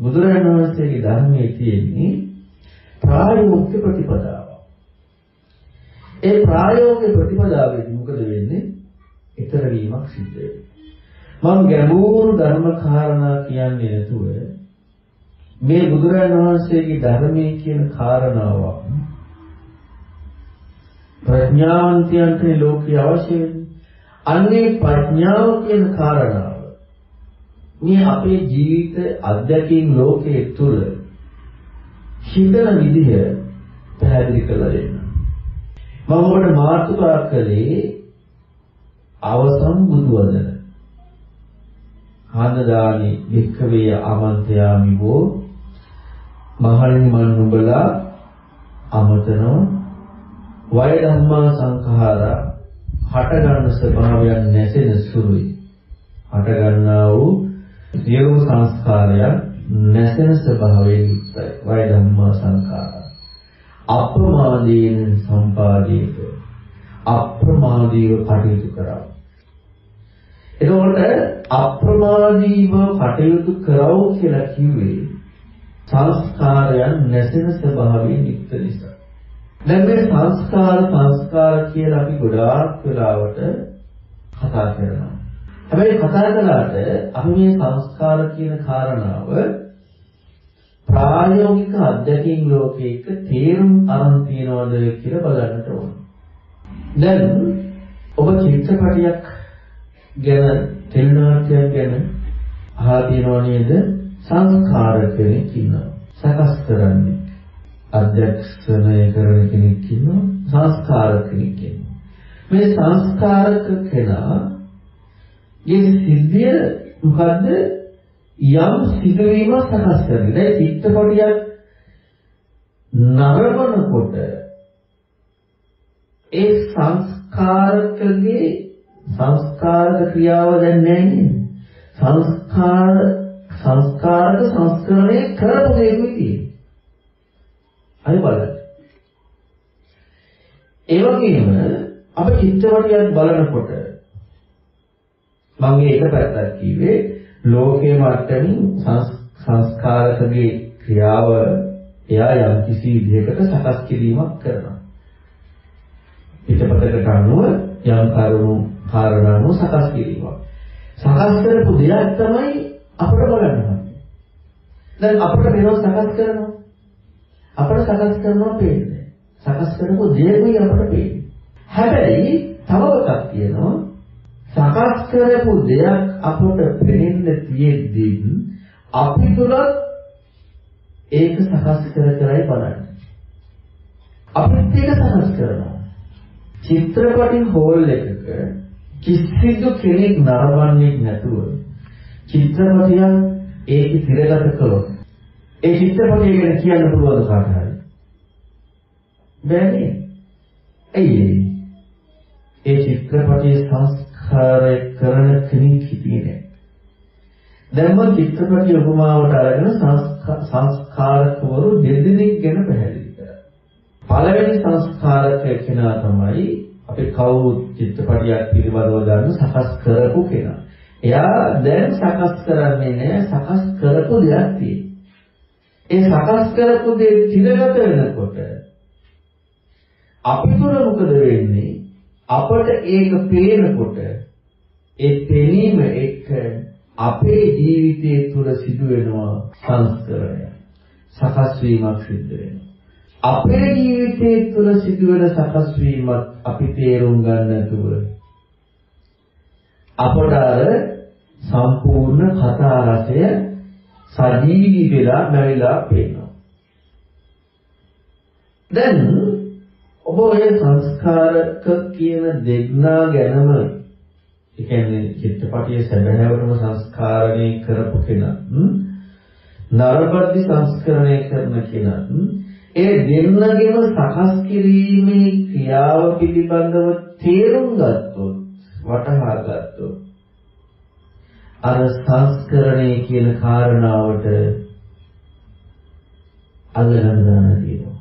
බුදුරජාණන් වහන්සේගේ ධර්මයේ තියෙන්නේ ප්‍රායෝගික ප්‍රතිපදාව. ඒ ප්‍රායෝගික ප්‍රතිපදාවේදී මොකද වෙන්නේ? ඊතර වීමක් සිද්ධ වෙනවා. මම ගැඹුරු ධර්ම කාරණා කියන්නේ නැතුව මේ බුදුරජාණන් වහන්සේගේ ධර්මයේ කියන කාරණාවක් ප්‍රඥාවන්තයන්ට ලෝකේ අවශ්‍ය වෙන්නේ. අන්නේ ප්‍රඥාව කියන කාරණාව මේ අපේ ජීවිත අධ්‍යක්ෂින් ලෝකයේ තුල හිතන විදිහ පැහැදිලි කරලා දෙන්න. මම ඔබට මාතෘකා කළේ අවසන් බුදුවදන. ආනදානි වික්ඛවේ ආමන්ත්‍රයාමි වූ මහණෙනි මන් නුඹලා අමතනෝ වය ධම්මා සංඛාරා හට ගන්න ස්වභාවයන් නැසෙන සුළුයි. හට ගන්නා වූ සියලු සංස්කාරයන් නැසෙන ස්වභාවයෙන් යුක්තයි. වය ධම්මා සංඛාරා අප්‍රමාදීන සම්පාදීත අප්‍රමාදීව කටයුතු කරව. එතකොට අප්‍රමාදීව කටයුතු කරව කියලා කිව්වේ සංස්කාරයන් නැසෙන ස්වභාවයෙන් යුක්ත නිසා. දැන් මේ සංස්කාර කියලා අපි ගොඩාක් වෙලාවට කතා කරනවා. හැබැයි කතා කළාට අපි මේ සංස්කාර කියන කාරණාව ප්‍රායෝගික අධ්‍යක්ෂින් ලෝකයක තේරුම් අරන් තියනවද කියලා බලන්නට ඕන. දැන් ඔබ චිත්‍රපටයක් ගැන තෙල්නාට්‍යයක් ගැන අහලා තියෙනව නේද? සංස්කාර කෙනෙක් ඉන්නවා. සකස් කරන්නේ අධ්‍යක්ෂණය කරන කෙනෙක් ඉන්නවා. සංස්කාර කෙනෙක් ඉන්නවා. මේ සංස්කාරක කෙනා මේ සිද්ධිය මොකද්ද? යම් සිදුවීමක් සකස් කරන්නේ. දැන් චිත්තපටියක් නරඹනකොට ඒ සංස්කාරක ක්‍රියාව දැන් නැහැ නේද? සංස්කාරක සංස්කරණය කරපු දෙයක් විදියට. අය බලන්න. ඒ වගේම අපි චිත්තපටියක් බලනකොට මම මේක පැත්තක් කිව්වේ ලෝකයේ මට්ටමින් සංස්කාරකගේ ක්‍රියාව එයා යම් කිසි විදිහකට සකස් කිරීමක් කරනවා. පිටපතකට අනුව යම් කාරණාවක් සකස් කිරීමක්. සකස් කරපු දෙයක් තමයි අපිට බලන්න. දැන් අපිට මේවා සකස් කරනවා. අපිට සකස් කරනවා පේන්නේ. සකස් කරපු දෙයමයි අපිට පේන්නේ. හැබැයි තව එකක් තියෙනවා. සකස් කරපු දෙයක් අපට පෙනෙන්න තියෙද්දි අපි තුල ඒක සකස් කරයි බලන්නේ. අපිත් ඒක සකස් කරනවා. චිත්‍රපටි හෝල් එකක කිසිදු කෙනෙක් නරඹන්නේ නැතුව චිත්‍රපටියක් ඒක තිරගත කළොත් ඒ චිත්‍රපටිය ගැන කියන්න පුළුවන් කාට හරි බැහැ. ඒ චිත්‍රපටියේ සංස්කාරය කරන කෙනෙක් හිටියේ නැහැ. දැන් මම චිත්‍රපටිය උපමාවට අරගෙන සංස්කාරකවරු දෙදෙනෙක් ගැන පැහැදිලි කරා. පළවෙනි සංස්කාරක කෙනා තමයි අපි කවුරුත් චිත්‍රපටියක් පිළිබඳව ගන්න සකස් කරපු කෙනා. එයා දැන් සකස් කරන්නේ නැහැ, සකස් කරපු දෙයක් තියෙනවා. ඒ සකස් කරපු දේ තිරගත වෙනකොට අපි තුල මොකද වෙන්නේ? අපට ඒක පේනකොට ඒ පෙනීම එක්ක අපේ ජීවිතයේ තුල සිදුවෙනවා සංස්කරණය. සකස් වීමක් සිද්ධ වෙනවා. අපේ ජීවිතයේ තුල සිදුවෙන සකස් වීමත් අපි තේරුම් ගන්න නැතුව අපට අර සම්පූර්ණ කතා රසය සජීවී වෙලා නැවිලා පේනවා. දැන් ඔබ ඔය සංස්කාරක කියන දෙන්නා ගැනම ඒ කියන්නේ චිත්තපටියේ සැබෑවටම සංස්කාරණය කරපු කෙනා නරබද්දි සංස්කරණය කරන කෙනා ඒ දෙන්නගේම සකස් කිරීමේ ක්‍රියාව පිළිබඳව තේරුම් ගත්තොත් වටහා ගත්තොත් අර සංස්කරණය කියන කාරණාවට අල්ලගන්න තියෙනවා.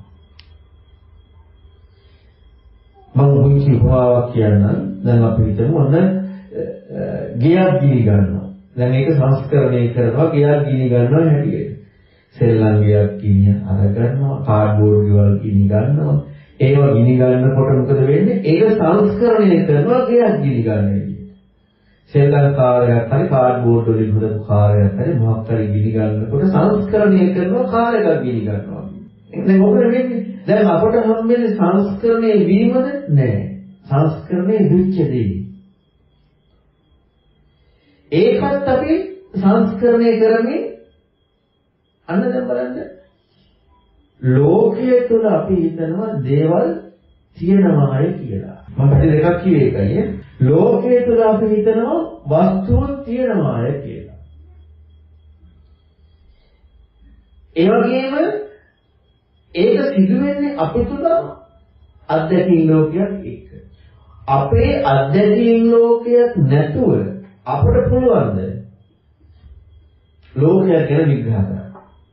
මම මුලින්ම උපමාවක් කියන්නම්. දැන් අපි හිතමු ඔන්න ගෙයක් ගිනි ගන්නවා. දැන් ඒක සංස්කරණය කරනවා ගෙයක් ගිනි ගන්නවා හැටියට. සෙල්ලංගයක් ගිනි අරගන්නවා, කාඩ්බෝඩ් ගෙවල් ගිනි ගන්නවා. ඒවා ගිනි ගන්නකොට මොකද වෙන්නේ? ඒක සංස්කරණය කරනවා ගයක් ගිනි ගන්න විදිහට. සෙල්ලම් කාර්යයක් හරි කාඩ්බෝඩ් වලින් හදපු කාර්යයක් හරි මොකක් හරි ගිනි ගන්නකොට සංස්කරණය කරනවා කාර් එකක් ගිනි ගන්නවා. දැන් මොකද වෙන්නේ? දැන් අපට හම්බෙන්නේ සංස්කරණය වීමද නැහැ. සංස්කරණය වෙච්ච දේ. ඒකත් අපි සංස්කරණය කරන්නේ අන්න දැන් බලන්න. ලෝකයේ තුල අපි හිතනවා දේවල් තියෙනවායි කියලා. මම දෙකක් කිව්වේ ඒකයි. ලෝකයේ තුල අපි හිතනවා වස්තුන් තියෙනවායි කියලා. ඒ වගේම ඒක සිදු වෙන්නේ අපි තුල අධ්‍යාත්මික ලෝකයක් එක්ක. අපේ අධ්‍යාත්මික ලෝකයක් නැතුව අපට පුළුවන්ද ලෝකය ගැන විග්‍රහ කරන්න?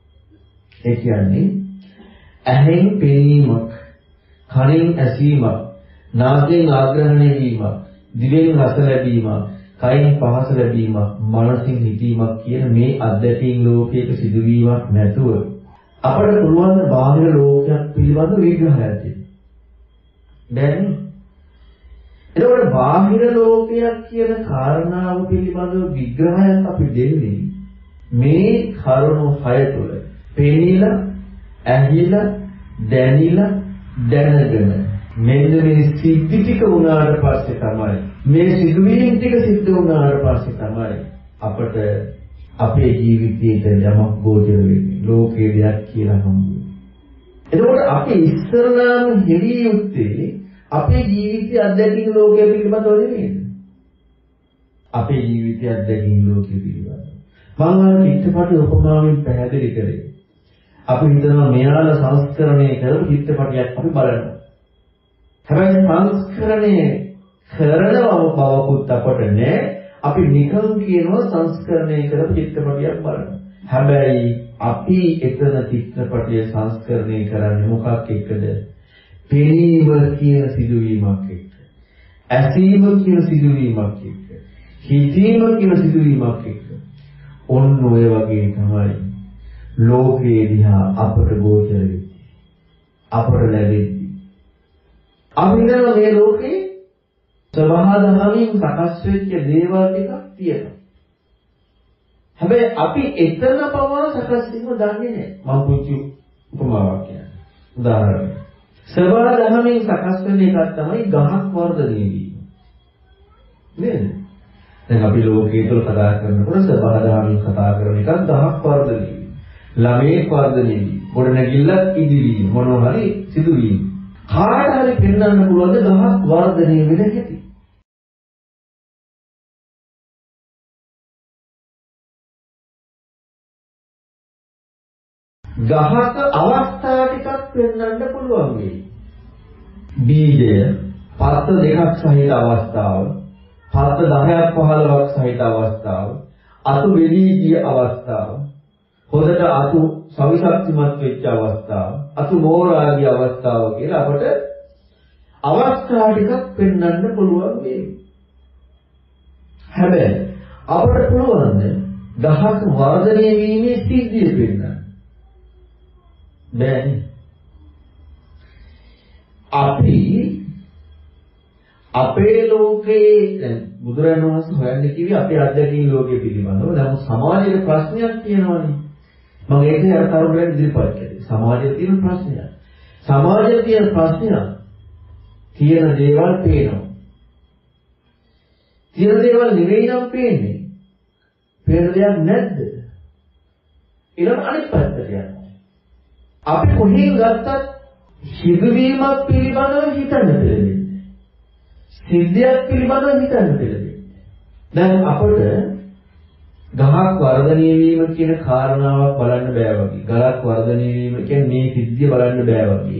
ඒ කියන්නේ ඇහෙන් පෙනීමක්, කනෙන් ඇසීමක්, නාසයෙන් ආග්‍රහණය වීමක්, දිවෙන් රස ලැබීමක්, කයින් පහස ලැබීමක්, මනසින් හිතීමක් කියන මේ අධ්‍යාත්මික ලෝකයක සිදුවීමක් නැතුව අපට පුළුවන් බාහිර ලෝකයක් පිළිබඳ විග්‍රහයක් දෙන්න. දැන් එතකොට බාහිර ලෝකයක් කියන කාරණාව පිළිබඳව විග්‍රහයක් අපි දෙන්නේ මේ කරුණු 6 තුළ පෙනිලා, ඇහිලා, දැනිලා, දැනගෙන මෙන්න මේ සිද්ධි ටික වුණාට පස්සේ තමයි මේ සිදුවීම් ටික සිද්ධ වුණාට පස්සේ තමයි අපට අපේ ජීවිතයට යමක් ගෝචර වෙන්නේ ලෝකයේ දෙයක් කියලා හම්බුනේ. එතකොට අපි ඉස්සරලාම හෙළිය යුත්තේ අපේ ජීවිතය අත්දැකීම් ලෝකය පිළිබඳව නෙමෙයි. අපේ ජීවිතය අත්දැකීම් ලෝකය පිළිබඳව. මම අර චිත්‍රපටි උපමාවෙන් පැහැදිලි කරේ. අපි හිතනවා මෙයාලා සංස්කරණය කරපු චිත්‍රපටියක් අපි බලනවා. හැබැයි සංස්කරණය කරනව බවකුත් අපට නෑ. අපි නිකන් කියනවා සංස්කරණය කරපු චිත්‍රපටියක් බලනවා. හැබැයි අපි එතන චිත්‍රපටිය සංස්කරණය කරන්නේ මොකක් එක්කද? පෙනීම කියන සිදුවීමක් එක්ක. ඇසීම කියන සිදුවීමක් එක්ක. හිතීම කියන සිදුවීමක් එක්ක. ඔන්න ඔය වගේ තමයි ලෝකයේ දිහා අපට ගෝචර වෙන්නේ. අපට ලැබෙන්නේ. අපි හිතනවා මේ ලෝකේ ස්වභාවයෙන් සකස් වෙච්ච දේවල් ටිකක් තියෙනවා. හැබැයි අපි එතන පවා සකස් වීම දන්නේ නැහැ. මම පුංචි උපමාවක් කියන්නම්. උදාහරණයක්. ස්වභාවයෙන් සකස් වෙන එකක් තමයි ගහක් වර්ධනය වීම. නේද? දැන් අපි ලෝකයේ තුල කතා කරනකොට ස්වභාවයෙන් කතා කරන එකක් ගහක් වර්ධනය වීම. ළමයේ වර්ධනය වීම. ගොඩනැගිල්ලක් ඉදිවීම මොනවා හරි සිදුවීම. කාට හරි පෙන්වන්න පුළුවන් ගහක් වර්ධනය වෙන හැටි. ගහක අවස්ථා ටිකක් පෙන්වන්න පුළුවන් වෙයි. බීජය, පත්ත දෙකක් සහිත අවස්ථාව, පත්ත 10ක් 15ක් සහිත අවස්ථාව, අතු වෙලී ගිය අවස්ථාව, හොඳට අතු සවිශක්තිමත් වෙච්ච අවස්ථාව, අතු මෝරා ගිය අවස්ථාව කියලා අපට අවස්ථා ටිකක් පෙන්වන්න පුළුවන් වෙයි. හැබැයි අපට පුළුවන් ගහක වර්ධනය වීමේ සිද්ධිය පෙන්වන්න. බැරි. අපි අපේ ලෝකේ බුදුරජාණන් වහන්සේ හොයන්නේ කිව්වේ අපේ අධ්‍යාත්මික ලෝකයේ පිළිබඳව. නමුත් සමාජයේ ප්‍රශ්නයක් තියෙනවානේ. මම ඒකේ අර කරුණෙන් ඉදිරිපත් කළේ. සමාජයේ තියෙන ප්‍රශ්නයක්. සමාජයේ තියෙන ප්‍රශ්නයක් තියෙන දේවල් පේනවා. තියෙන දේවල් නෙවෙයි නම් පේන්නේ. පේන දෙයක් නැද්ද? ඊළඟ අනිත් පැත්තට යනවා. අපි කොහෙන් ගත්තත් සිදුවීමක් පිළිබඳව හිතන්න දෙන්නේ. සිද්ධියක් පිළිබඳව හිතන්න දෙන්නේ. දැන් අපට ගහක් වර්ධනය වීම කියන කාරණාවක් බලන්න බෑ වගේ. ගලක් වර්ධනය වීම කියන්නේ මේ සිද්ධිය බලන්න බෑ වගේ.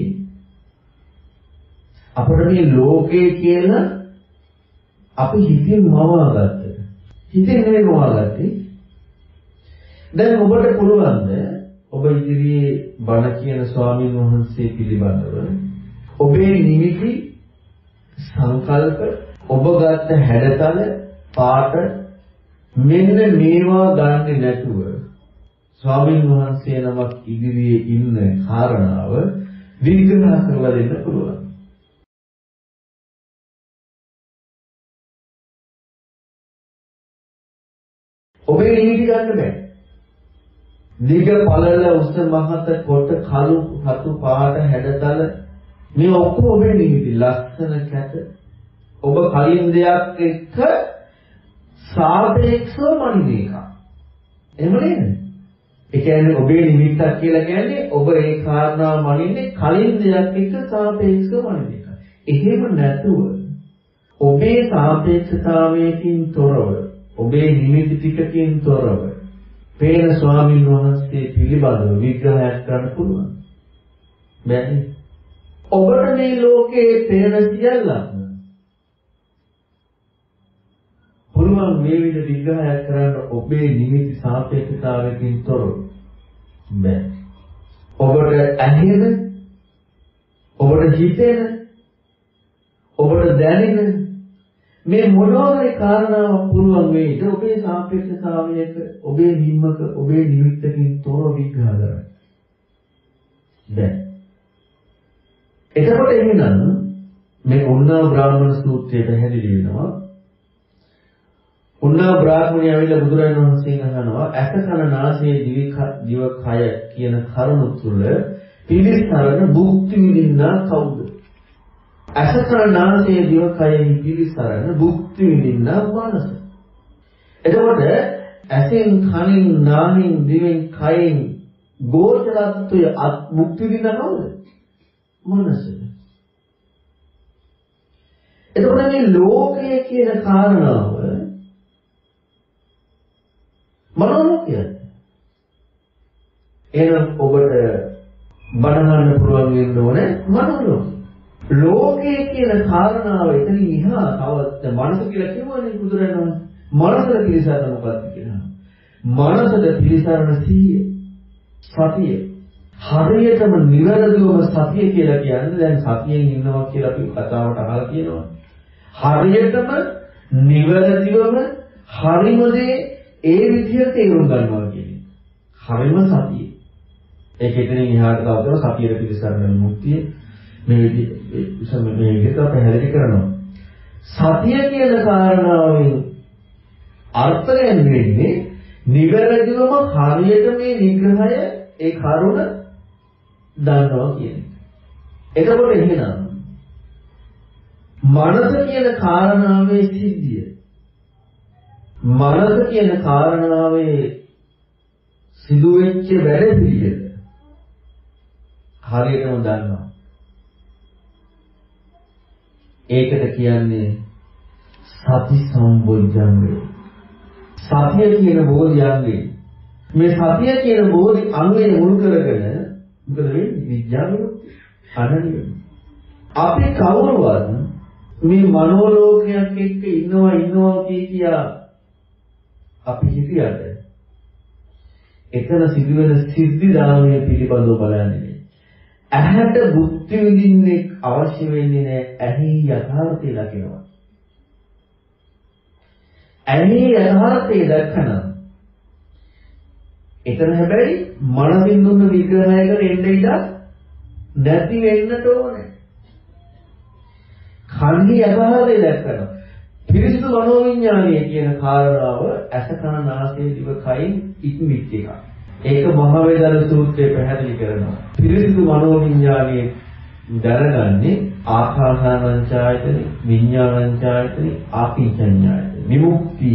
අපට මේ ලෝකයේ කියන අපි හිතින් මවාගත්ත. හිතෙන් නෙවෙයි මවාගත්තේ. දැන් ඔබට පුළුවන්ද ඔබ ඉදිරියේ බණ කියන ස්වාමීන් වහන්සේ පිළිබඳව ඔබේ නිමිති සංකල්ප ඔබ ගත්ත හැඩතල පාට මෙන්න මේවා ගන්නේ නැතුව ස්වාමීන් වහන්සේ නමක් ඉදිරියේ ඉන්න කාරණාව විග්‍රහ කරලා දෙන්න පුළුවන්. ඔබේ නිමිති ගන්න බෑ. දිග පළල උස මහත කොට කළු රතු පාට හැඩතල මේ ඔක්කොම ඔබේ නිමිති. ලස්සන කැත ඔබ කලින් දෙයක් එක්ක සාපේක්ෂව මනින එක. එහෙම නේද? ඒ කියන්නේ ඔබේ නිමිත්තක් කියලා කියන්නේ ඔබ ඒ කාරණාව මනින්නේ කලින් දෙයක් එක්ක සාපේක්ෂව මනින එක. එහෙම නැතුව ඔබේ සාපේක්ෂතාවයකින් තොරව ඔබේ නිමිති ටිකකින් තොරව පේන ස්වාමීන් වහන්සේ පිළිබඳව විග්‍රහයක් කරන්න පුළුවන්. බැහැ. ඔබට මේ ලෝකයේ පේන සියල්ලම පුළුවන් මේ විදිහට විග්‍රහයක් කරන්න ඔබේ නිමිති සාපේක්ෂතාවයකින් තොරව. බැහැ. ඔබට ඇහෙන, ඔබට හිතෙන, ඔබට දැනෙන මේ මොනවාරි කාරණාවක් පුළුවන් වෙයිද ඔබේ සාපේක්ෂතාවයක ඔබේ නිම්මක ඔබේ නිමිත්තකින් තොර විග්‍රහ කරන්න. දැන් එතකොට එහෙනම් මේ උන්නා බ්‍රාහ්මණ සූත්‍රයේ පැහැදිලි වෙනවා. උන්නා බ්‍රාහ්මණය ඇවිල්ලා බුදුරජාණන් වහන්සේගෙන් අහනවා ඇස කන නාසය දිව කය කියන කරුණු තුල පිළිසරණ භුක්ති විඳින්නා කවුද? ඇස කන නාසය දිව කයෙහි පිළිසරණ භුක්ති විඳින්නා මනස. එතකොට ඇසෙන් කනින් නාහින් දිවෙන් කයෙන් ගෝචරත්වය භුක්ති විඳිනා කවුද? මනස. එතකොට මේ ලෝකය කියන කාරණාව මනෝලෝකයයි. එහෙනම් ඔබට බණහන්න පුළුවන් වෙන්න ඕනේ මනෝලෝකය. ලෝකයේ කියන කාරණාව එතනින් එහා තවත් මනස කියලා කියවනේ බුදුරජාණන් මනසට පිළිසරණ මොකක්ද කියලා. මනසට පිළිසරණ සිහිය, සතිය. හරියටම නිවැරදිවම සතිය කියලා කියන්නේ දැන් සතියෙන් ඉන්නවා කියලා අපි කතාවට අහලා කියනවා. හරියටම නිවැරදිවම හරිම දේ ඒ විදිහට තේරුම් ගන්නවා කියන්නේ. හරිම සතිය. ඒක එතනින් එහාට තව සතියේ පිළිසරණ මුක්තිය මේ විදිහට පැහැදිලි කරනවා. සතිය කියන කාරණාවෙන් අර්ථ ගැන්වෙන්නේ නිවැරදිවම හරියට මේ විග්‍රහය ඒ කරුණ දන්නවා කියන එක. එතකොට එහෙනම් මනස කියන කාරණාවේ සිද්ධිය මනස කියන කාරණාවේ සිදුවෙච්ච වැඩ පිළිවෙල හරියටම දන්නවා. ඒකට කියන්නේ සති සම්බොජ්ජංගය. සතිය කියන බෝධිඅංගය. මේ සතිය කියන බෝධි අංගය මුල් කරගෙන මොකද වෙන්නේ? විඥානවිමුක්තිය. අනන්‍ය. අපි කවුරුවත් මේ මනෝලෝකයක් එක්ක ඉන්නවා කියා අපි හිතියට එතන සිදුවෙන සිද්ධි ධාමයේ පිළිබඳව බලන්නේ. ඇහැට බුද්ධි විඳින්නේ අවශ්‍ය වෙන්නේ නැහැ. ඇහි යථාර්ථය දකිනවා. ඇහි යථාර්ථය දැක්කම එතන හැබැයි මනසින් දුන්න විග්‍රහයකට එන්න ඉඩ නැති වෙන්නට ඕනේ. කන්හි යථාර්ථය දැක්කම පිරිසිදු මනෝවිඤ්ඤාණය කියන කාරණාව ඇස කන නාසය දිව කයින් ඉක්මිච්ච එකක්. ඒක මහවේදන සූත්‍රයේ පැහැදිලි කරනවා. පිරිසිදු මනෝවිඤ්ඤාණය දැනගන්නේ ආකාසානංචායතනෙ, විඤ්ඤාණංචායතනෙ, ආපීචඤ්ඤායතනෙ. විමුක්ති.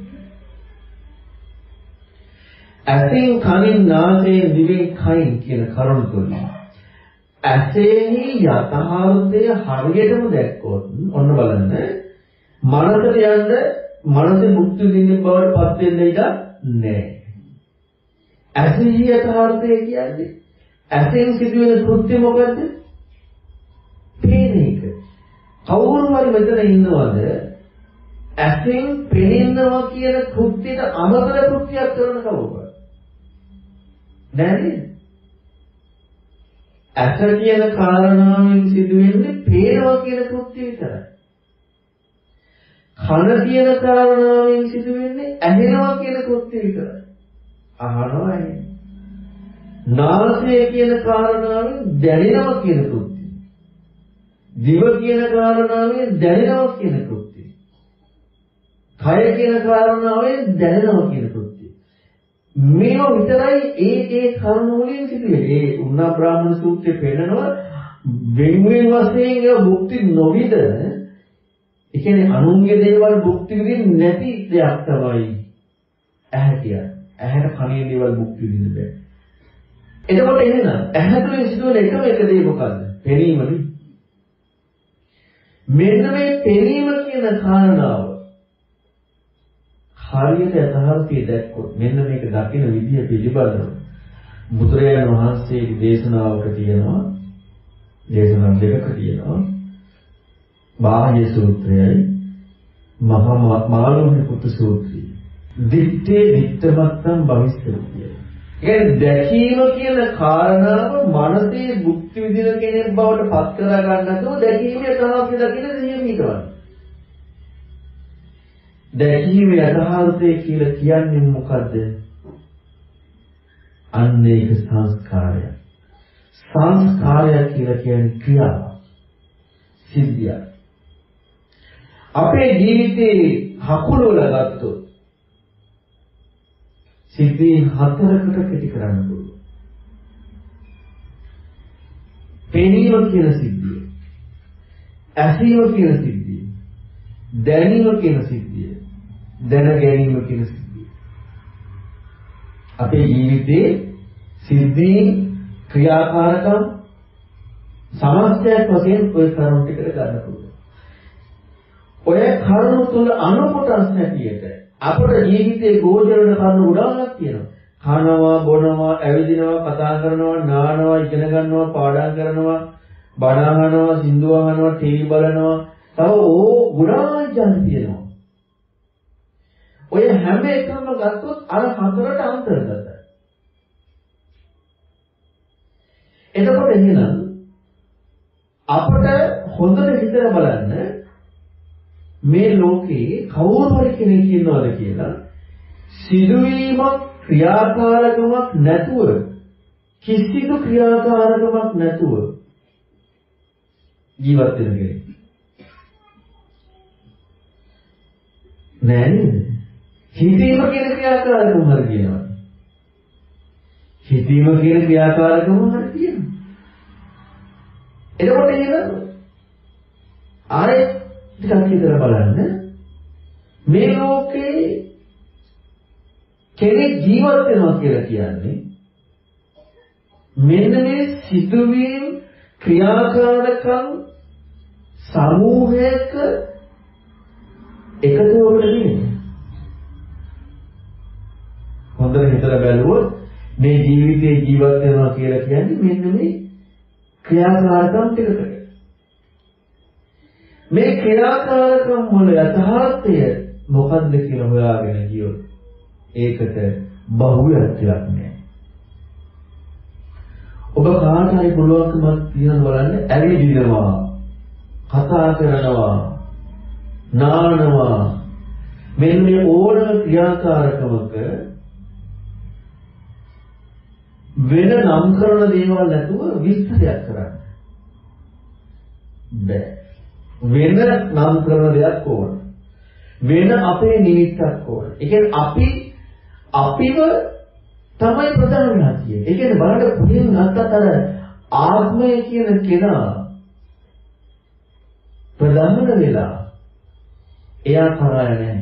ඇසෙන් කනින් නාසයෙන් දිවෙන් කයින් කියන කරුණු තුන. ඇසෙහි යථාර්ථය හරියටම දැක්කොත් ඔන්න බලන්න මනසට යන්න මනසේ මුක්ති විඳින්න බවට පත් වෙන්න ඉඩ නැහැ. ඇසෙහි යථාර්ථය කියන්නේ ඇසෙන් සිදුවෙන කෘත්‍ය මොකද්ද? පේන එක. කවුරු හරි මෙතන ඉන්නවද ඇසෙන් පේනවා කියන කෘත්‍යයට අමතර කෘත්‍යයක් කරන කවුරුද? නැහැ. ඇස කියන කාරණාවෙන් සිදුවෙන්නේ පේනවා කියන කෘත්‍ය විතරයි. කන කියන කාරණාවෙන් සිදුවෙන්නේ ඇහෙනවා කියන කෘත්‍ය විතරයි. අහනවා නේ. නාසය කියන කාරණාවෙන් දැනෙනවා කියන කෘත්‍යය. දිව කියන කාරණාවෙන් දැනෙනවා කියන කෘත්‍යය. කය කියන කාරණාවෙන් දැනෙනවා කියන කෘත්‍යය. මේව විතරයි ඒ කරුණු වලින් සිදුවේ. ඒ උන්නා බ්‍රාහ්මණ සූත්‍රයේ පෙන්නනවා වෙන වශයෙන් ඒ භුක්ති නොවිද ඒ කියන්නේ අනුන්ගේ දේවල් භුක්ති විඳින්නේ නැති දෙයක් තමයි ඇහැ කියන්නේ. ඇහැට කනේ දේවල් භුක්ති විඳින්න බෑ. එතකොට එහෙනම් ඇහැ තුළින් සිදුවන එකම එක දේ මොකද්ද? පෙනීමනේ. මෙන්න මේ පෙනීම කියන කාරණාව හරියට යථාර්ථය දැක්කොත් මෙන්න මේක දකින විදිය පිළිබඳව බුදුරජාණන් වහන්සේගේ දේශනාවක තියෙනවා දේශනා දෙකක තියෙනවා බාහ්‍ය සූත්‍රයයි මහා මාළුන්‍ය පුත් සූත්‍රය. දිත්තේ දිත්තමත්තම් භවිස්සතිය. ඒ දැකීම කියන කාරණාව මනසේ භුක්ති විඳින කෙනෙක් බවට පත් කර ගන්න නැතුව දැකීමේ යථාර්ථය දකින සිහියෙන් හිටවන්න. දැකීමේ යථාර්ථය කියලා කියන්නේ මොකද්ද? අන්න ඒක සංස්කාරය. සංස්කාරය කියලා කියන්නේ ක්‍රියාව. සිද්ධිය. අපේ ජීවිතේ හකුළු වල ගත්තොත් සිද්ධීන් 4කට කෙටි කරන්න පුළුවන්. පෙනීම කියන සිද්ධිය, ඇසීම කියන සිද්ධිය, දැනීම කියන සිද්ධිය, දැන ගැනීම කියන සිද්ධිය. අපේ ජීවිතේ සිද්ධීන් ක්‍රියාකාරකම් සමස්තයක් වශයෙන් ඔය කරුණු ටිකට ගන්න පුළුවන්. ඔය කරුණු තුල අනුකොටස් නැතියට අපේ ජීවිතේ ගෝචර වෙන කරුණු ගොඩාක් තියෙනවා. කනවා, බොනවා, ඇවිදිනවා, කතා කරනවා, නානවා, ඉගෙන ගන්නවා, පාඩම් කරනවා, බණ අහනවා, සින්දු අහනවා, ටීවී බලනවා. තව ගොඩාක් ජන තියෙනවා. ඔය හැම එකම ගත්තොත් අර 4ට අන්තර්ගතයි. එතකොට එහෙනම් අපට හොඳට හිතලා බලන්න මේ ලෝකේ කවුරු හරි කෙනෙක් ඉන්නවද කියලා සිදුවීමක් ක්‍රියාකාරකමක් නැතුව කිසිදු ක්‍රියාකාරකමක් නැතුව ජීවත් වෙන කෙනෙක් නෑ නේද? හිතීම කියන ක්‍රියාකාරකම හරි කියනවා. හිතීම කියන ක්‍රියාකාරකම හරි කියනවා. එතකොට එහෙනම් ආයේ ටිකක් හිතලා බලන්න මේ ලෝකේ කෙනෙක් ජීවත් වෙනවා කියලා කියන්නේ මෙන්න මේ සිදුවීම් ක්‍රියාකාරකම් සමූහයක එකතුවකට නෙමෙයි. හොඳට හිතලා බැලුවොත් මේ ජීවිතේ ජීවත් වෙනවා කියලා කියන්නේ මෙන්න මේ ක්‍රියාකාරකම් ටිකකට. මේ ක්‍රියාකාරකම් වල යථාර්ථය මොකද්ද කියලා හොයාගෙන ගියොත් ඒකට බහුලත්වයක් නෑ. ඔබ කාට හරි පුළුවන්කමක් තියනවා බලන්න ඇවිදිනවා, කතා කරනවා, නානවා මෙන්න මේ ඕනම ක්‍රියාකාරකමක වෙන නම් කරන දේවල් නැතුව විස්තරයක් කරන්න බෑ. වෙන නම් කරන දෙයක් ඕන. වෙන අපේ නිමිත්තක් ඕන. ඒ කියන්නේ අපිව තමයි ප්‍රධාන වෙලා තියෙන්නේ. ඒ කියන්නේ බලන්න පුදින් ගත්තත් අර ආත්මය කියන කෙනා ප්‍රධාන වෙලා එයා කරා නැහැ.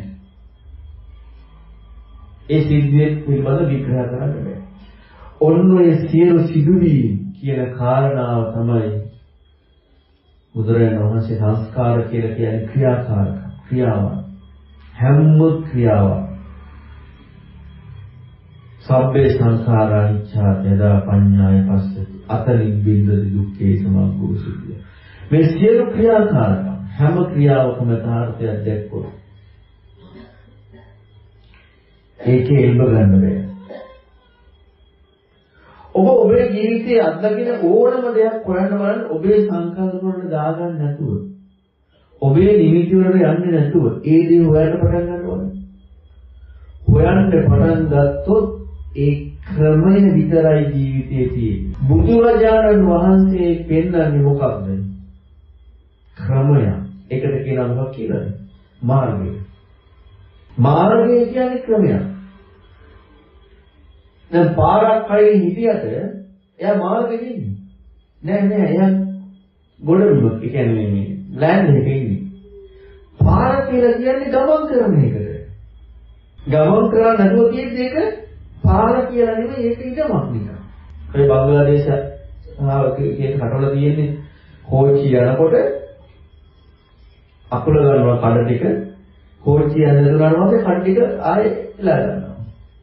ඒ සිද්ධිය පිළිබඳ විග්‍රහ කරන්න බෑ. ඔන්න ඔය සියලු සිදුවීම් කියන කාරණාව තමයි බුදුරජාණන් වහන්සේ සංස්කාර කියලා කියන්නේ ක්‍රියාවක්. හැම ක්‍රියාවක්. සබ්බේ සංඛාරා අනිච්චා යදා පඤ්ඤාය පස්සති අතරින් බින්දති දුක්ඛේ සමග්ගෝ සිද්ධිය. මේ සියලු ක්‍රියාකාරකම් හැම ක්‍රියාවකම යථාර්ථයක් දැක්කොත් ඒකේ එල්බ ගන්න බෑ. ඔබ ඔබේ ජීවිතයේ අත්දකින ඕනම දෙයක් හොයන්න බලන්න ඔබේ සංකල්ප වලට දාගන්න නැතුව ඔබේ නිමිති වලට යන්නේ නැතුව ඒ දේ හොයන්න පටන් ගන්න ඕනේ. හොයන්න පටන් ගත්තොත් ඒ ක්‍රමය විතරයි ජීවිතයේ තියෙන්නේ. බුදුරජාණන් වහන්සේ පෙන්වන්නේ මොකක්ද? ක්‍රමය. ඒකට කියනවා මොකක් කියලාද? මාර්ගය. මාර්ගය කියන්නේ ක්‍රමයක්. දැන් පාරක් හරිය හිටියට එයා මාර්ගෙ ඉන්නේ. නෑ එයා ගොඩබිමක්. ඒ කියන්නේ මේ ලෑන්ඩ් එකේ ඉන්නේ. පාර කියලා කියන්නේ ගමන් කරන එකට. ගමන් කරා නැතුව තියෙද්දි ඒක පාර කියලා නෙමෙයි ඒක ඉඩමක් නිකන්. ඒ බංග්ලාදේශ කියන රටවල තියෙන්නේ කෝච්චි යනකොට අකුල ගන්නවා කඩ ටික කෝච්චිය ඇදලා යනවාසේ කඩ ටික ආයේ එලා ගන්නවා.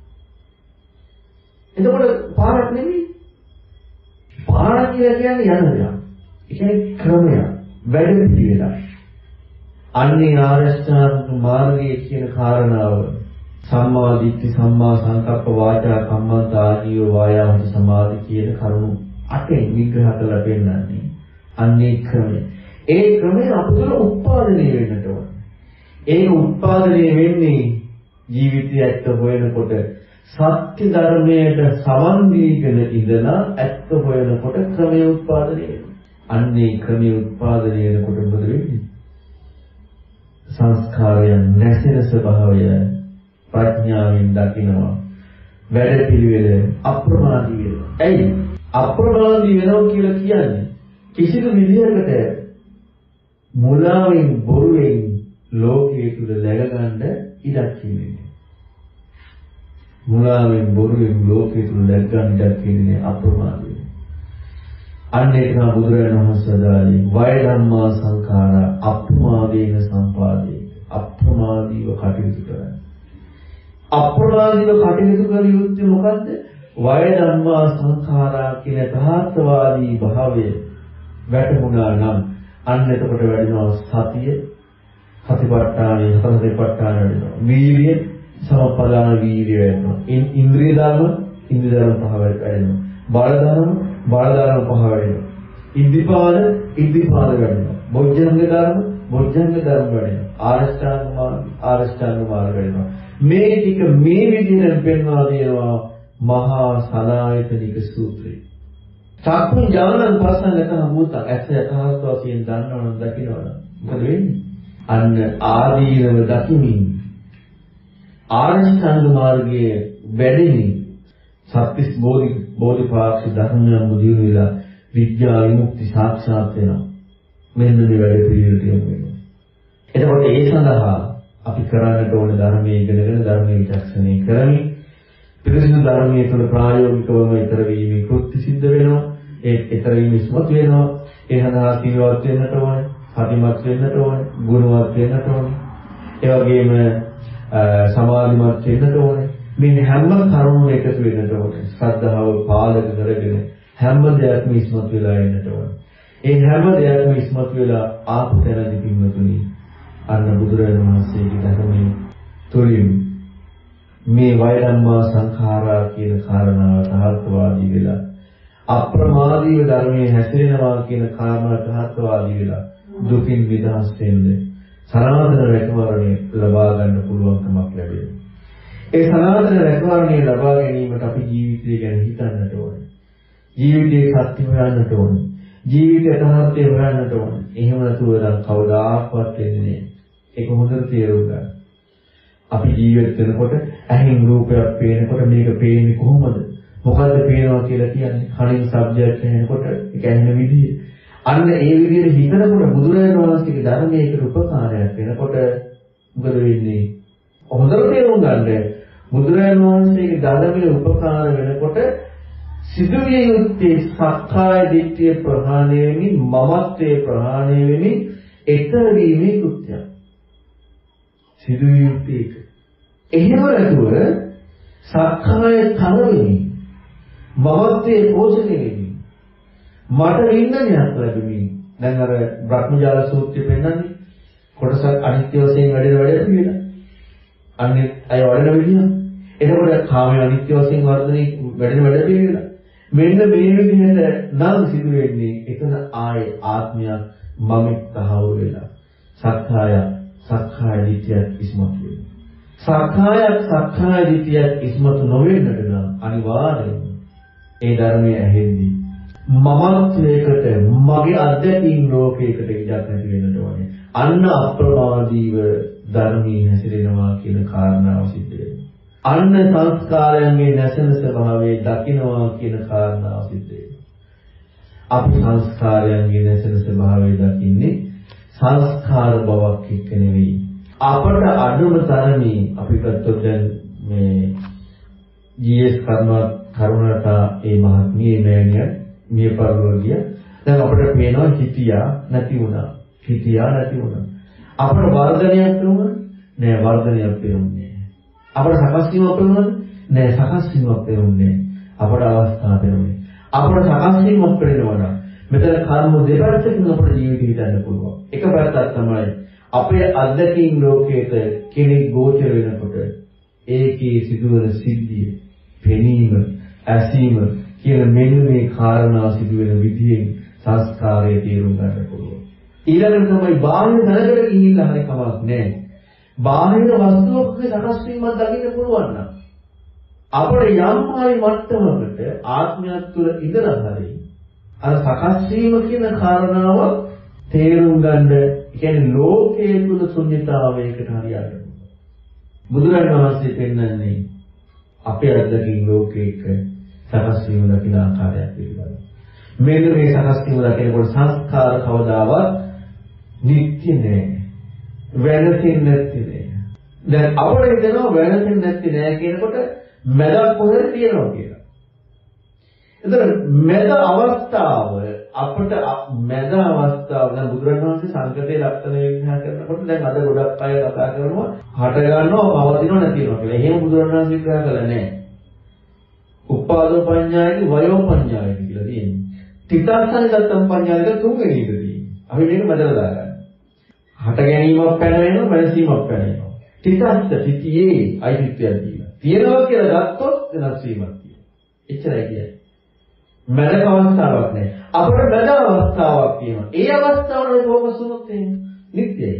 එතකොට පාරක් නෙමෙයි. පාර කියලා කියන්නේ යන දෙයක්. ඒ කියන්නේ ක්‍රමයක්, වැඩ පිළිවෙලක්. අන්නේ ආරෂ්ඨාංග මාර්ගයේ කියන කාරණාව සම්මා දිට්ඨි, සම්මා සංකප්ප, වාචා කම්මන්ත ආජීව වායාම සමාධි කියන කරුණු 8 විග්‍රහ කරලා පෙන්නන්නේ. අන්නේ ක්‍රමය. ඒ ක්‍රමය අපතුල උත්පාදනය වෙන්නට ඕන. ඒ උත්පාදනය වෙන්නේ ජීවිතය ඇත්ත හොයනකොට සත්‍ය ධර්මයට සමන් දීගෙන ඉඳලා ඇත්ත හොයනකොට ක්‍රමය උත්පාදනය වෙනවා. අන්නේ ක්‍රමය උත්පාදනය වෙනකොට මොකද වෙන්නේ? සංස්කාරයන් නැසෙන ස්වභාවය ප්‍රඥාවෙන් දකිනවා. වැඩ පිළිවෙල අප්‍රමාදී වෙනවා. ඇයි? අප්‍රමාදී වෙනවා කියලා කියන්නේ කිසිදු විදියකට මුලාවෙන් බොරුවෙන් ලෝකයේ තුල läග ගන්න ඉඩක් කියන්නේ. මුලාවෙන් බොරුවෙන් ලෝකයේ තුල läග ගන්න ඉඩක් කියන්නේ අප්‍රමාදී. අන්න ඒක තමයි බුදුරජාණන් වහන්සේ දාලේ වය ධම්මා සංඛාරා අප්‍රමාදේන සම්පාදේ. අප්‍රමාදීව කටයුතු කරන්න. අප්‍රමාදීව කටයුතු කළ යුත්තේ මොකද්ද? වය ධම්මා සංඛාරා කියන යථාර්ථවාදී භාවය වැටුණා නම් අන්න එතකොට වැඩිනවා සතිය, සතිපට්ඨානය, සතිපට්ඨාන වැඩිනවා. වීර්ය, සමපදාන වීර්ය වැඩිනවා. ඉන්ද්‍රිය ධර්ම පහ වැඩිනවා. බල ධර්ම පහ වැඩිනවා. ඉද්ධිපාද වැඩිනවා. බොජ්ජංග ධර්ම වැඩිනවා. ආරෂ්ඨාංග මාර්ග වැඩිනවා. මේ ටික මේ විදිහට පෙන්වා දෙනවා මහා සලායතනික සූත්‍රය. චක්කුං ඥානං පස්සං යතන භූතං ඇත්ත යථාර්ථ වශයෙන් දන්නවනම් දකින්නවනම් මොකද වෙන්නේ? අන්න ආදීනව දකිමින් ආරෂ්ඨාංග මාර්ගයේ වැඩෙමින් සත්‍තිස් බෝධිපාක්ෂි ධර්මයන් මුදින වෙලා විද්‍යා විමුක්ති සාක්ෂාත් වෙනවා. මෙන්න මේ වැඩ පිළිවෙලට යමු වෙනවා. එතකොට ඒ සඳහා අපි කරන්නට ඕන ධර්මයේ ඉගෙනගෙන ධර්මයේ විචක්ෂණය කරමින් පිළිසිදු ධර්මයේ තුල ප්‍රායෝගිකවම ඊතර වීමේ කෘත්‍ය සිද්ධ වෙනවා. ඒ ඊතර වීම ඉස්මතු වෙනවා. ඒ සඳහා සීලවත් වෙන්නට ඕනේ, සතිමත් වෙන්නට ඕනේ, ගුණවත් වෙන්නට ඕනේ. ඒ වගේම සමාධිමත් වෙන්නට ඕනේ. මේ හැම කරුණුම එකතු වෙන්නට ඕනේ. ශ්‍රද්ධාව පාලක කරගෙන හැම දෙයක්ම ඉස්මතු වෙලා එන්නට ඕනේ. ඒ හැම දෙයක්ම ඉස්මතු වෙලා ආපු තැනදී පින්වතුනි අන්න බුදුරජාණන් වහන්සේගේ ධර්මයේ තුලින් මේ වය ධම්මා සංඛාරා කියන කාරණාව යථාර්ථවාදී වෙලා අප්‍රමාදීව ධර්මයේ හැසිරෙනවා කියන කාරණාව යථාර්ථවාදී වෙලා දුකින් නිදහස් වෙන්නේ සනාතන රැකවරණය ලබා ගන්න පුළුවන්කමක් ලැබෙනවා. ඒ සනාතන රැකවරණය ලබා ගැනීමට අපි ජීවිතය ගැන හිතන්නට ඕනේ. ජීවිතයේ සත්‍ය හොයන්නට ඕනේ. ජීවිතය යථාර්ථය හොයන්නට ඕනේ. එහෙම නැතුව නම් කවදාවත් වෙන්නේ නැහැ. ඒක හොඳට තේරුම් ගන්න. අපි ජීවත් වෙනකොට ඇහෙන් රූපයක් පේනකොට මේක පේන්නේ කොහොමද? මොකද්ද පේනවා කියලා කියන්නේ? කනින් ශබ්දයක් ඇහෙනකොට ඒක ඇහෙන විදිය. අන්න ඒ විදිහට හිතනකොට බුදුරජාණන් වහන්සේගේ ධර්මයේ උපකාරයක් වෙනකොට මොකද වෙන්නේ? හොඳට තේරුම් ගන්න. බුදුරජාණන් වහන්සේගේ ධර්මයේ උපකාර වෙනකොට සිදුවිය යුත්තේ සක්කාය දිට්ඨිය ප්‍රහාණය වෙමින් මමත්වයේ ප්‍රහාණය වෙමින් ඊතර වීමේ කෘත්‍යයක්. සිදුවිය යුත්තේ ඒක. එහෙම නැතුව සක්කාය තරමින් මමත්වයේ පෝෂණය වෙමින් මට වින්දනයක් ලැබෙමින් දැන් අර බ්‍රහ්මජාල සූත්‍රය පෙන්නන්නේ කොටසක් අනිත්‍ය වශයෙන් වැඩ පිළිලා අනිත් අය වඩන විදිහ. එතකොට කාමයේ අනිත්‍ය වශයෙන් වර්ධනය වැඩ පිළිලා මෙන්න මේ විදිහට නම් සිදු වෙන්නේ එතන ආයේ ආත්මයක් මම තහවුරු වෙලා සක්කාය දිට්ඨිය ඉස්මතු වෙනවා. සක්කාය දිට්ඨිය ඉස්මතු නොවෙන්නට නම් අනිවාර්යයෙන්ම ඒ ධර්මයේ ඇහෙද්දී මමත්වයකට මගේ අධ්‍යාත්මික ලෝකයකට ඉඩක් නැති වෙන්නට ඕනේ. අන්න අප්‍රමාදීව ධර්මයේ හැසිරෙනවා කියන කාරණාව සිද්ධ වෙනවා. අන්න සංස්කාරයන්ගේ නැසෙන ස්වභාවය දකින්නවා කියන කාරණාව සිද්ධ වෙනවා. අපි සංස්කාරයන්ගේ නැසෙන ස්වභාවය දකින්නේ සංස්කාර බවක් එක්ක නෙවෙයි. අපට අඩුම තරමේ අපි ගත්තොත් දැන් මේ ජීඑස් කරුණාට ඒ මහත්මිය මෑණිය මිය පරලෝකිය දැන් අපිට පේනවා හිතියා නැති වුණා. අපට වර්ධනයක් වුණා නෑ වර්ධනයක් වෙන්නේ. අපට සකස් වීමක් වුණා නෑ සකස් වීමක් වෙන්නේ. අපට අවස්ථාවක් වෙන්නේ. අපට සකස් වීමක් වෙනවා. මෙතන කර්ම දෙපැත්තකින් අපේ ජීවිතය හිතන්න පුළුවන්. එක පැත්තක් තමයි අපේ අධ්‍යාත්මික ලෝකයට කෙනෙක් ගෝචර වෙනකොට ඒකේ සිදුවන සිද්ධිය, පෙනීම, ඇසීම කියන මෙන්න මේ කාරණා සිදුවෙන විදිහෙන් සංස්කාරයේ තේරුම් ගන්න පුළුවන්. ඊළඟට තමයි බාහිර දැනකට ගිහිල්ලා හරි කමක් නැහැ. බාහිර වස්තුවකගේ සකස් වීමක් දකින්න පුළුවන් නම් අපේ යම් හරි මට්ටමකට ආත්මයක් තුළ ඉඳලා හරි අර සකස් වීම කියන කාරණාව තේරුම් ගන්න, කියන්නේ ලෝකයේ තුල ශුන්‍යතාවයකට හරියට. බුදුරජාණන් වහන්සේ පෙන්වන්නේ අපේ අද්දකින් ලෝකයක සකස් වීම දකින ආකාරයක් පිළිබඳව. මෙන්න මේ සකස් වීම දකිනකොට සංස්කාර කවදාවත් නිත්‍ය නෑ. වෙනසින් නැති නෑ. දැන් අපේ හිතනවා වෙනසින් නැති නෑ කියනකොට මැදක් කොහෙද තියෙනවා කියලා. එතකොට මැද අවස්ථාව අපිට මැද අවස්ථාව දැන් බුදුරජාණන් වහන්සේ සංකතේ ලක්ෂණ විග්‍රහ කරනකොට දැන් අද ගොඩක් අය කතා කරනවා හට ගන්නවා පවතිනව නැතිනවා කියලා. එහෙම බුදුරජාණන් වහන්සේ විග්‍රහ කළා නෑ. උපාදෝ පඤ්ඤායති වයෝ පඤ්ඤායති කියලා තියෙනවා. තිතස්සනිගතම් පඤ්ඤායති තුන්වෙනි එක තියෙනවා. අපි මේක මැදලා දාගන්න. හට ගැනීමක් පැන වෙනවා වෙනසීමක් පැන වෙනවා. තිතස්ස තිතියේ අයිතිත්වයක් තියෙනවා. තියෙනවා කියලා ගත්තොත් වෙනස් වීමක් තියෙනවා. එච්චරයි කියන්නේ. මැද අවස්ථාවක් නැහැ. අපේ මැද අවස්ථාවක් තියෙනවා. ඒ අවස්ථාවල ફોකස් වුණොත් නිත්‍යයි.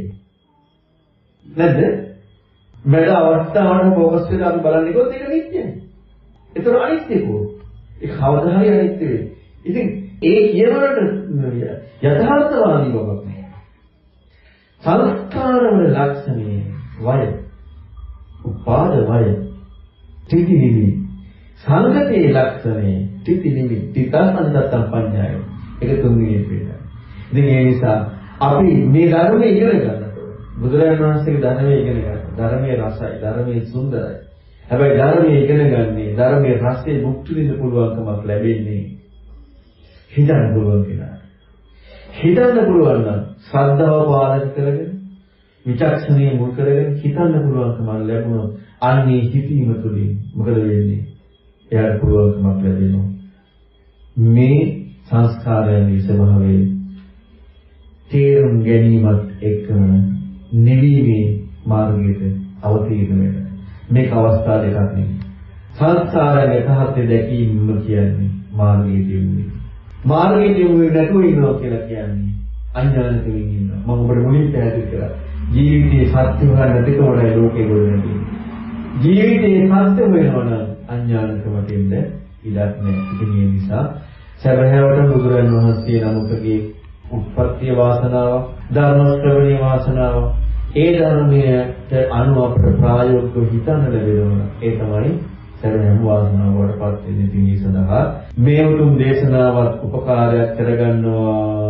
නැද්ද? මැද අවස්ථාවල ફોකස් වෙලා අපි බලන්නේ කොහොමද ඒක නිත්‍යයි. ඒතර අනිත්‍යකෝ. ඒ කවදා හරි අනිත්‍ය වෙයි. ඉතින් ඒ කියනකොට යථාර්ථවාදී බවක් නෑ. සංස්කාරවල ලක්ෂණේ වය. උපාද වය. ත්‍රිවිධි. සංගතේ ලක්ෂණේ තිති නිමිති තිතස්සනිගතම් පඤ්ඤාය. ඒක තුන්වෙනි පිළිගන්න. ඉතින් ඒ නිසා අපි මේ ධර්මයේ ඉගෙන ගන්නකොට බුදුරජාණන් වහන්සේගේ ධර්මයේ ඉගෙන ගන්න. ධර්මයේ රසයි, ධර්මයේ සුන්දරයි. හැබැයි ධර්මයේ ඉගෙන ගන්නේ ධර්මයේ රසයේ මුක්ති විඳ පුළුවන්කමක් ලැබෙන්නේ හිතන්න පුළුවන් කෙනාට. හිතන්න පුළුවන් නම් ශ්‍රද්ධාව පාලක කරගෙන විචක්ෂණීය මුල් කරගෙන හිතන්න පුළුවන්කම ලැබුණොත් අන්නේ හිතීම තුළින් මොකද වෙන්නේ? එයාට පුළුවන්කමක් ලැබෙනවා. මේ සංස්කාරයන්ගේ ස්වභාවය තේරුම් ගැනීමත් එක්කම නිවීමේ මාර්ගයට අවතීර්ණ වෙනවා. මේක අවස්ථා දෙකක් නෙවෙයි. සංස්කාරයන් යථාර්ථය දැකීම කියන්නේ මාර්ගයේ දියුණුව. මාර්ගයේ දියුණුව නැතුව ඉන්නවා කියලා කියන්නේ අඥානිකව ඉන්නවා. මම ඔබට මුලින් පැහැදිලි කළා. ජීවිතයේ සත්‍ය හොයන්න නැතිකමයි ලෝකේ ගොඩනැගෙන්නේ. ජීවිතයේ සත්‍ය හොයනවා අඥානකමට ඉන්න ඉඩක් නැහැ. ඉතින් ඒ නිසා සැබෑවට බුදුරන් වහන්සේ නමකගේ උත්පත්ති වාසනාව, ධර්ම ශ්‍රවණී වාසනාව, ඒ ධර්මයට අනුව අපට ප්‍රායෝගිකව හිතන්න ලැබෙනවා. ඒ තමයි සැබෑම වාසනාව වඩපත් වෙන්නේ. ඉතින් ඒ සඳහා මේ උතුම් දේශනාවත් උපකාරයක් කරගන්නවා